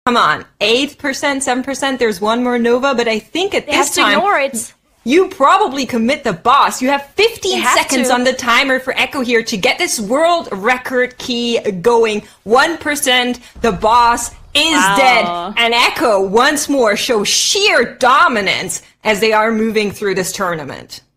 come on, 8%, 7%, there's one more Nova, but I think at this time, ignore it. You probably commit the boss. You have 15 seconds on the timer for Echo here to get this world record key going. 1%, the boss is dead. And Echo, once more, shows sheer dominance as they are moving through this tournament.